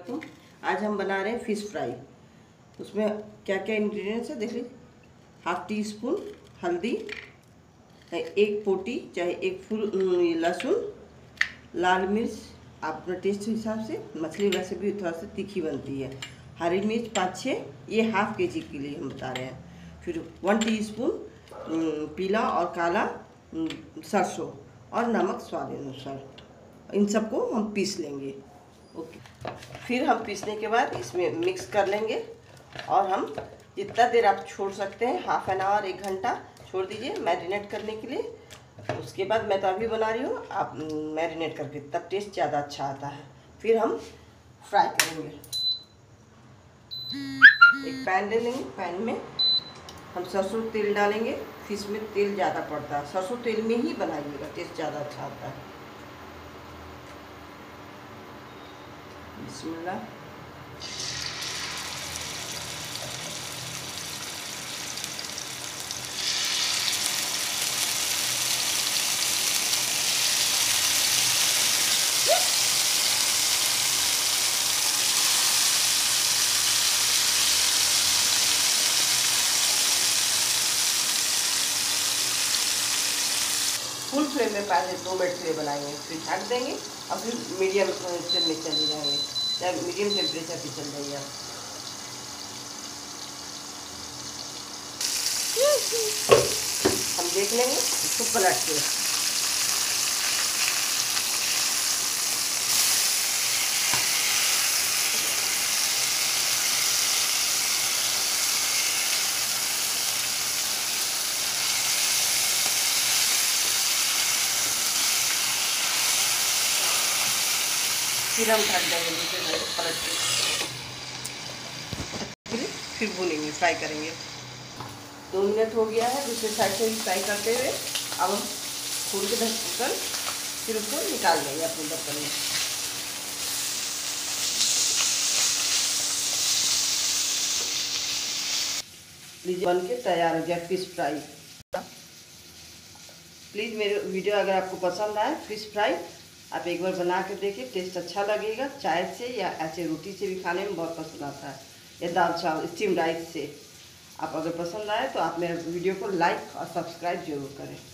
वालेकुम। आज हम बना रहे हैं फ़िश फ्राई। उसमें क्या क्या इंग्रेडिएंट्स है देख लीजिए। हाफ टी स्पून हल्दी, एक पोटी चाहे एक फूल लहसुन, लाल मिर्च आप अपने टेस्ट हिसाब से, मछली वैसे भी थोड़ा सा तीखी बनती है, हरी मिर्च 5-6, ये हाफ के जी के लिए हम बता रहे हैं। फिर 1 टीस्पून पीला और काला सरसों और नमक स्वाद अनुसार। इन सबको हम पीस लेंगे। ओके, फिर हम पीसने के बाद इसमें मिक्स कर लेंगे और हम जितना देर आप छोड़ सकते हैं, हाफ एन आवर 1 घंटा छोड़ दीजिए मैरिनेट करने के लिए। उसके बाद मैं तो अभी बना रही हूँ, आप मैरिनेट करके, तब टेस्ट ज़्यादा अच्छा आता है। फिर हम फ्राई करेंगे। एक पैन ले लेंगे, पैन में हम सरसों तेल डालेंगे। फिश में तेल ज़्यादा पड़ता है, सरसों तेल में ही बनाइएगा, टेस्ट ज़्यादा अच्छा आता है। बिस्मिल्लाह। फुल फ्लेम में पहले 2 मिनट के लिए बनाएंगे, फिर ढक देंगे और फिर मीडियम फ्लेम में चले जाएंगे, चाहे मीडियम टेम्परेचर पे चल जाइए आप। हम देख लेंगे इसको पलट के। फिर हम ढक देंगे, दूसरे साइड पलट के फिर भूनेंगे, फ्राई करेंगे। 2 मिनट हो गया है, दूसरे साइड से भी फ्राई करते हुए। अब हम खोल के ढककर फिर उसको निकाल देंगे अपने बर्तन में। लीजिए, बन के तैयार हो गया फ़िश फ्राई। प्लीज़ मेरे वीडियो अगर आपको पसंद आए फ़िश फ्राई, आप एक बार बना के देखिए, टेस्ट अच्छा लगेगा। चाय से या ऐसे रोटी से भी खाने में बहुत पसंद आता है, या दाल चावल स्टीम राइस से। आप अगर पसंद आए तो आप मेरे वीडियो को लाइक और सब्सक्राइब जरूर करें।